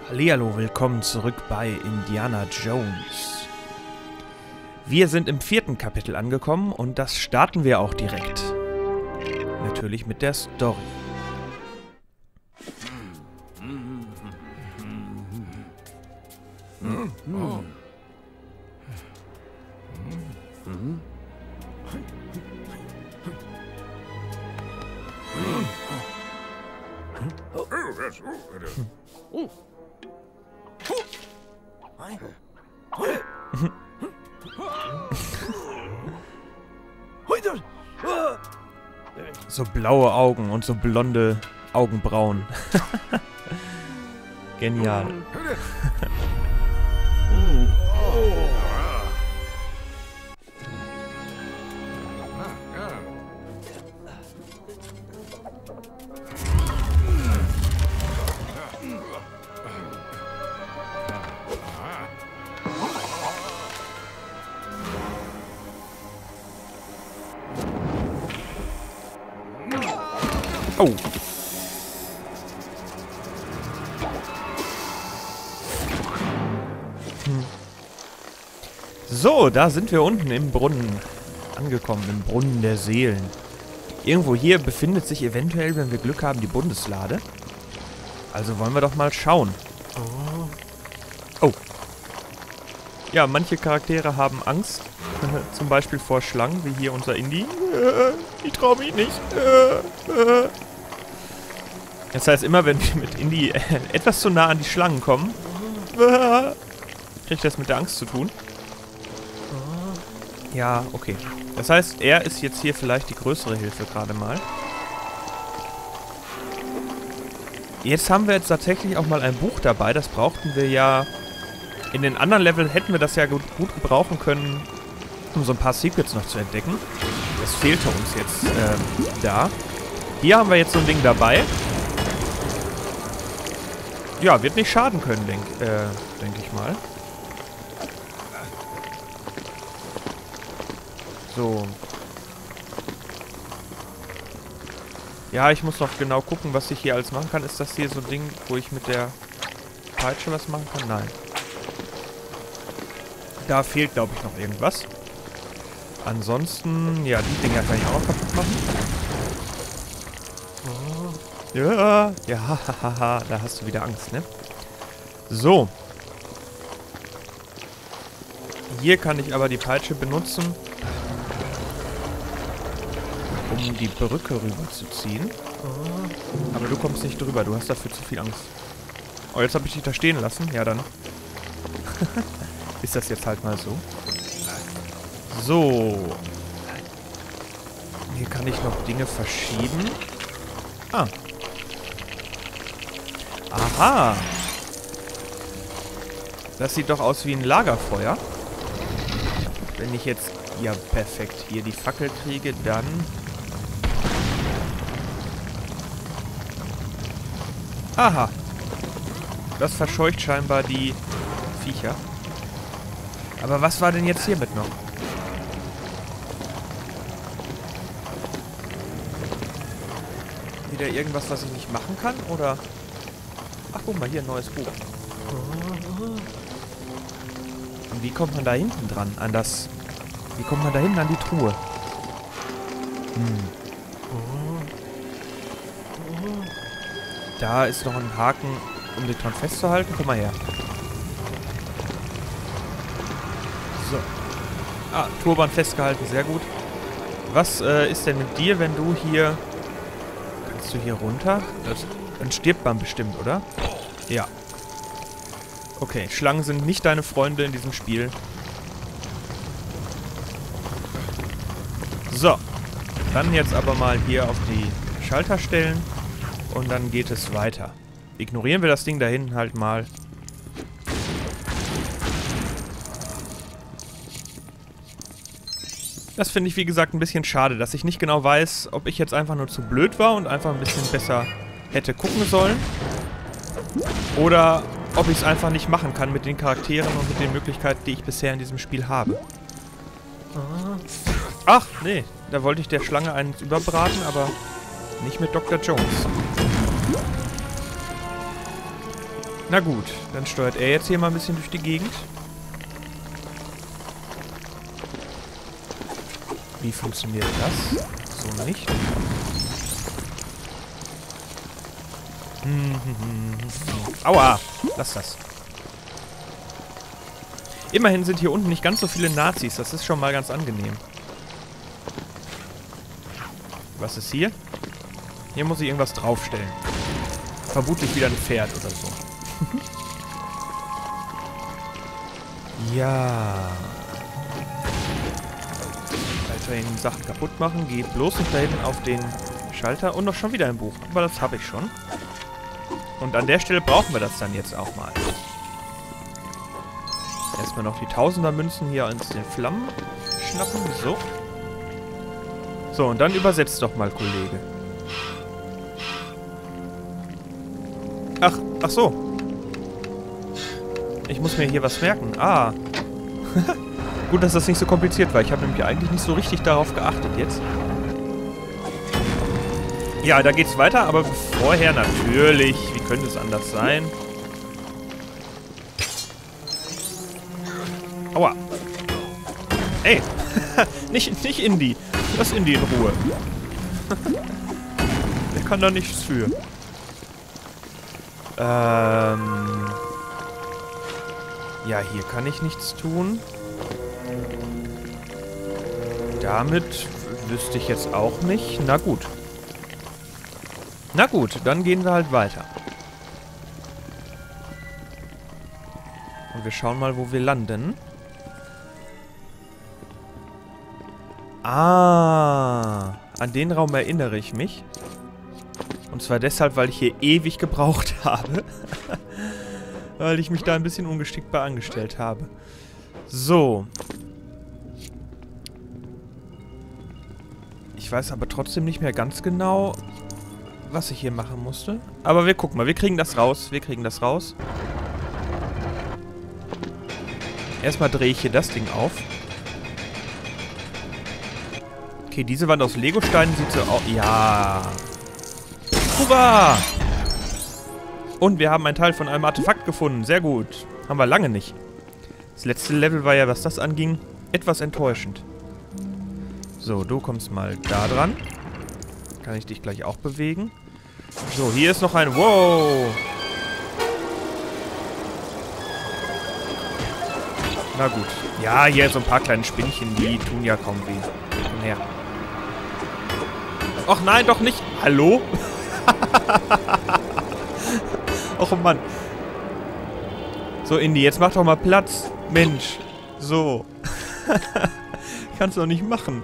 Hallihallo, willkommen zurück bei Indiana Jones. Wir sind im 4. Kapitel angekommen und das starten wir auch direkt. Natürlich mit der Story. So blaue Augen und so blonde Augenbrauen. Genial. Oh. So, da sind wir unten im Brunnen angekommen, im Brunnen der Seelen. Irgendwo hier befindet sich eventuell, wenn wir Glück haben, die Bundeslade. Also wollen wir doch mal schauen. Oh. Ja, manche Charaktere haben Angst. Zum Beispiel vor Schlangen, wie hier unser Indy. Ich traue mich nicht. Das heißt, immer wenn wir mit Indy etwas zu nah an die Schlangen kommen, kriegt das mit der Angst zu tun. Ja, okay. Das heißt, er ist jetzt hier vielleicht die größere Hilfe gerade mal. Jetzt haben wir jetzt tatsächlich auch mal ein Buch dabei. Das brauchten wir ja... In den anderen Leveln hätten wir das ja gut gebrauchen können, um so ein paar Secrets noch zu entdecken. Das fehlte uns jetzt da. Hier haben wir jetzt so ein Ding dabei. Ja, wird nicht schaden können, denk ich mal. So. Ja, ich muss noch genau gucken, was ich hier alles machen kann. Ist das hier so ein Ding, wo ich mit der Peitsche was machen kann? Nein. Da fehlt, glaube ich, noch irgendwas. Ansonsten, ja, die Dinger kann ich auch noch kaputt machen. Ja, ja, hahaha, da hast du wieder Angst, ne? So. Hier kann ich aber die Peitsche benutzen, um die Brücke rüber zu ziehen. Aber du kommst nicht drüber, du hast dafür zu viel Angst. Oh, jetzt habe ich dich da stehen lassen. Ja, dann. Ist das jetzt halt mal so. So. Hier kann ich noch Dinge verschieben. Ah. Aha. Das sieht doch aus wie ein Lagerfeuer. Wenn ich jetzt... Ja, perfekt. Hier die Fackel kriege, dann... Aha. Das verscheucht scheinbar die Viecher. Aber was war denn jetzt hiermit noch? Wieder irgendwas, was ich nicht machen kann, oder? Ach, guck mal, hier ein neues Buch. Und wie kommt man da hinten dran? An das... Wie kommt man da hinten an die Truhe? Da ist noch ein Haken, um den dran festzuhalten. Komm mal her. So. Ah, Turban festgehalten, sehr gut. Was ist denn mit dir, wenn du hier... Kannst du hier runter? Dann stirbt man bestimmt, oder? Ja. Okay, Schlangen sind nicht deine Freunde in diesem Spiel. So. Dann jetzt aber mal hier auf die Schalter stellen. Und dann geht es weiter. Ignorieren wir das Ding da hinten halt mal. Das finde ich, wie gesagt, ein bisschen schade, dass ich nicht genau weiß, ob ich jetzt einfach nur zu blöd war und einfach ein bisschen besser hätte gucken sollen. Oder ob ich es einfach nicht machen kann mit den Charakteren und mit den Möglichkeiten, die ich bisher in diesem Spiel habe. Ach, nee. Da wollte ich der Schlange eins überbraten, aber nicht mit Dr. Jones. Na gut, dann steuert er jetzt hier mal ein bisschen durch die Gegend. Wie funktioniert das? So nicht. Aua! Lass das. Immerhin sind hier unten nicht ganz so viele Nazis. Das ist schon mal ganz angenehm. Was ist hier? Hier muss ich irgendwas draufstellen. Vermutlich wieder ein Pferd oder so. Ja. Weiterhin Sachen kaputt machen. Geh bloß nicht da hinten auf den Schalter. Und noch schon wieder ein Buch. Aber das habe ich schon. Und an der Stelle brauchen wir das dann jetzt auch mal. Erstmal noch die Tausender-Münzen hier ins den Flammen schnappen. So. So, und dann übersetzt doch mal, Kollege. Ach so. Ich muss mir hier was merken. Ah. Gut, dass das nicht so kompliziert war. Ich habe nämlich eigentlich nicht so richtig darauf geachtet jetzt. Ja, da geht's weiter, aber vorher natürlich. Wie könnte es anders sein? Aua. Ey. nicht Indy. Lass Indy in Ruhe. Der kann da nichts für. Ja, hier kann ich nichts tun. Damit wüsste ich jetzt auch nicht. Na gut. Na gut, dann gehen wir halt weiter. Und wir schauen mal, wo wir landen. Ah, an den Raum erinnere ich mich. Und zwar deshalb, weil ich hier ewig gebraucht habe. Weil ich mich da ein bisschen ungeschickt bei angestellt habe. So. Ich weiß aber trotzdem nicht mehr ganz genau, was ich hier machen musste. Aber wir gucken mal, wir kriegen das raus. Wir kriegen das raus. Erstmal drehe ich hier das Ding auf. Okay, diese Wand aus Legosteinen sieht so aus. Ja. Hurra! Und wir haben einen Teil von einem Artefakt gefunden. Sehr gut. Haben wir lange nicht. Das letzte Level war ja, was das anging, etwas enttäuschend. So, du kommst mal da dran. Kann ich dich gleich auch bewegen. So, hier ist noch ein... Wow! Na gut. Ja, hier so ein paar kleine Spinnchen, die tun ja kaum weh. Komm her. Och nein, doch nicht. Hallo? Och Mann. So, Indy, jetzt mach doch mal Platz. Mensch. So. Kannst du doch nicht machen.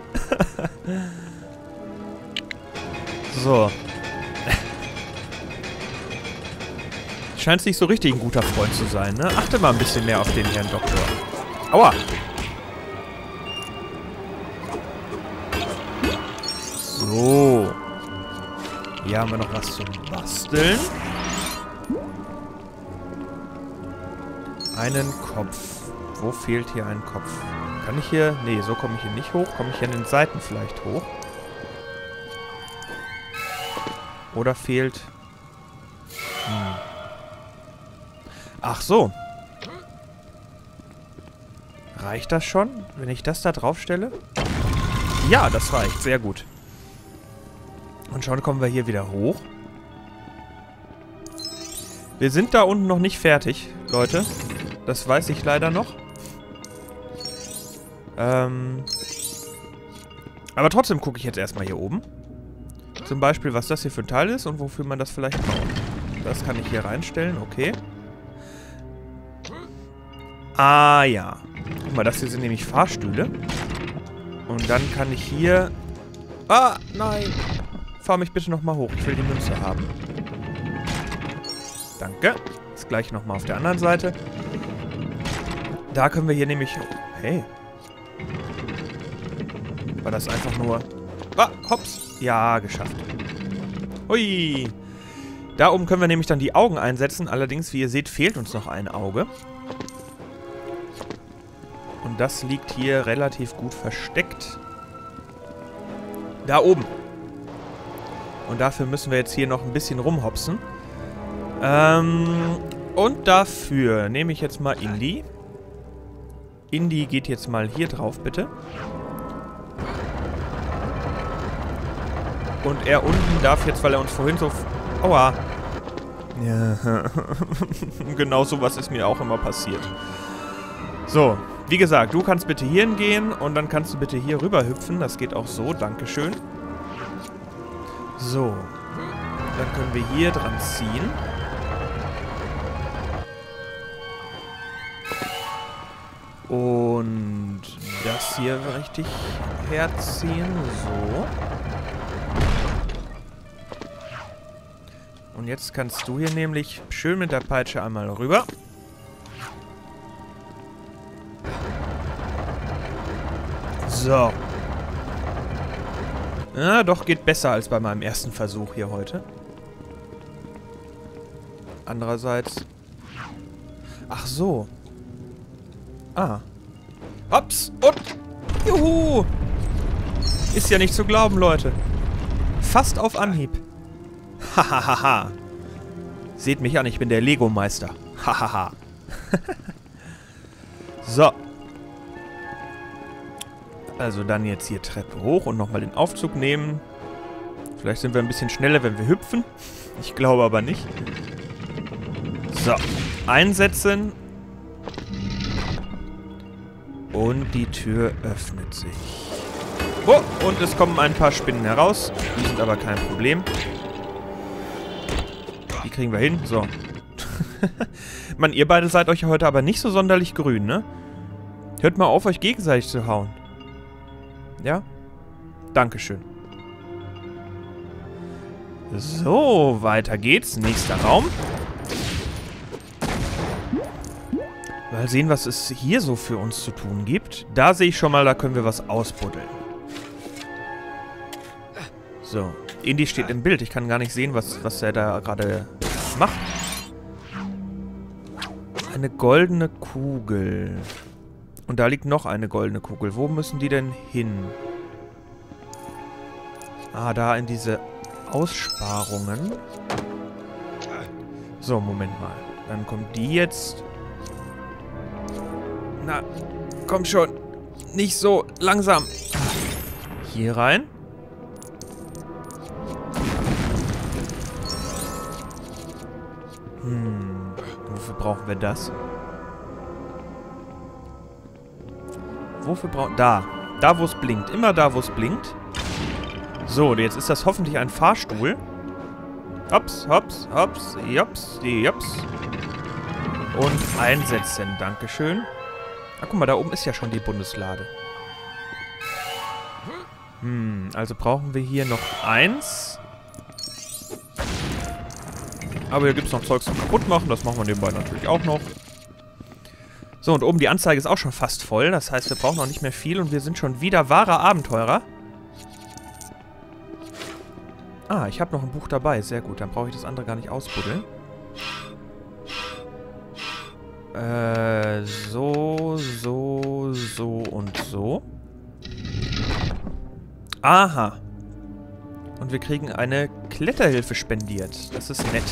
So. Scheint nicht so richtig ein guter Freund zu sein, ne? Achte mal ein bisschen mehr auf den Herrn Doktor. Aua! So. Hier haben wir noch was zum Basteln. Einen Kopf. Wo fehlt hier ein Kopf? Kann ich hier... Nee, so komme ich hier nicht hoch. Komme ich hier an den Seiten vielleicht hoch? Oder fehlt... Ach so. Reicht das schon, wenn ich das da drauf stelle? Ja, das reicht. Sehr gut. Und schon kommen wir hier wieder hoch. Wir sind da unten noch nicht fertig, Leute. Das weiß ich leider noch. Aber trotzdem gucke ich jetzt erstmal hier oben. Zum Beispiel, was das hier für ein Teil ist und wofür man das vielleicht braucht. Das kann ich hier reinstellen, okay. Ah, ja. Guck mal, das hier sind nämlich Fahrstühle. Und dann kann ich hier... Ah, nein. Fahr mich bitte nochmal hoch. Ich will die Münze haben. Danke. Das gleiche nochmal auf der anderen Seite. Da können wir hier nämlich... Hey. War das einfach nur... Ah, hops. Ja, geschafft. Hui. Da oben können wir nämlich dann die Augen einsetzen. Allerdings, wie ihr seht, fehlt uns noch ein Auge. Und das liegt hier relativ gut versteckt. Da oben. Und dafür müssen wir jetzt hier noch ein bisschen rumhopsen. Und dafür nehme ich jetzt mal Indy. Indy geht jetzt mal hier drauf, bitte. Und er unten darf jetzt, weil er uns vorhin so... Aua. Ja. Genau sowas ist mir auch immer passiert. So, wie gesagt, du kannst bitte hier hingehen und dann kannst du bitte hier rüber hüpfen. Das geht auch so, dankeschön. So. Dann können wir hier dran ziehen. Und das hier richtig herziehen. So. Und jetzt kannst du hier nämlich schön mit der Peitsche einmal rüber. So. Ja, doch, geht besser als bei meinem ersten Versuch hier heute. Andererseits... Ach so. Ah. Hops und... Juhu! Ist ja nicht zu glauben, Leute. Fast auf Anhieb. Hahaha. Seht mich an, ich bin der Lego-Meister. Hahaha. So. Also dann jetzt hier Treppe hoch und nochmal den Aufzug nehmen. Vielleicht sind wir ein bisschen schneller, wenn wir hüpfen. Ich glaube aber nicht. So. Einsetzen. Und die Tür öffnet sich. Oh, und es kommen ein paar Spinnen heraus. Die sind aber kein Problem. Die kriegen wir hin. So. Mann, ihr beide seid euch heute aber nicht so sonderlich grün, ne? Hört mal auf, euch gegenseitig zu hauen. Ja? Dankeschön. So, weiter geht's. Nächster Raum. Mal sehen, was es hier so für uns zu tun gibt. Da sehe ich schon mal, da können wir was ausbuddeln. So. Indy steht im Bild. Ich kann gar nicht sehen, was er da gerade macht. Eine goldene Kugel. Und da liegt noch eine goldene Kugel. Wo müssen die denn hin? Ah, da in diese Aussparungen. So, Moment mal. Dann kommt die jetzt... Na, komm schon. Nicht so langsam. Hier rein. Wofür brauchen wir das? Wofür brauchen... Da. Da, wo es blinkt. Immer da, wo es blinkt. So, jetzt ist das hoffentlich ein Fahrstuhl. Hops, hops, hops, jops, jops. Und einsetzen. Dankeschön. Ach, guck mal, da oben ist ja schon die Bundeslade. Also brauchen wir hier noch eins. Aber hier gibt es noch Zeugs zum kaputt machen. Das machen wir nebenbei natürlich auch noch. So, und oben die Anzeige ist auch schon fast voll. Das heißt, wir brauchen noch nicht mehr viel. Und wir sind schon wieder wahre Abenteurer. Ah, ich habe noch ein Buch dabei. Sehr gut. Dann brauche ich das andere gar nicht ausbuddeln. So, so, so und so. Aha. Und wir kriegen eine Kletterhilfe spendiert. Das ist nett.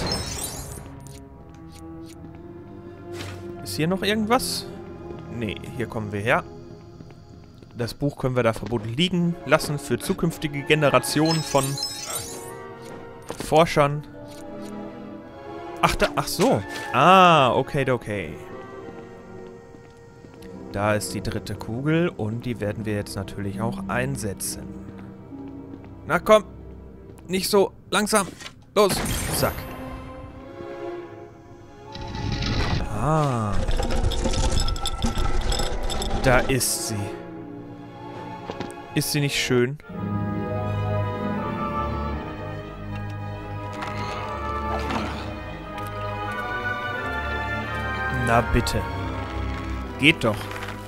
Ist hier noch irgendwas? Nee, hier kommen wir her. Das Buch können wir da verboten liegen lassen für zukünftige Generationen von Forschern. Ach, ach so. Ah, okay, okay. Da ist die dritte Kugel und die werden wir jetzt natürlich auch einsetzen. Na komm. Nicht so langsam. Los. Zack. Ah. Da ist sie. Ist sie nicht schön? Na bitte. Geht doch.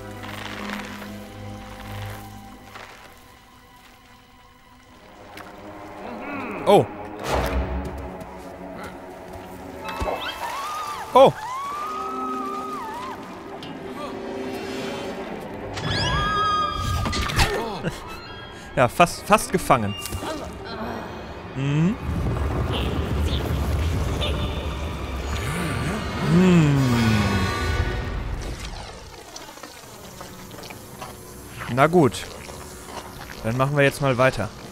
Oh. Oh. Ja, fast gefangen. Na gut. Dann machen wir jetzt mal weiter.